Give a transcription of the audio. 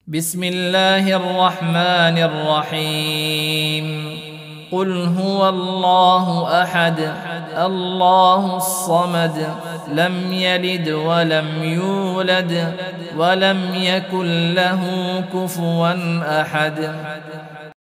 بسم الله الرحمن الرحيم. قل هو الله أحد الله الصمد لم يلد ولم يولد ولم يكن له كفوا أحد.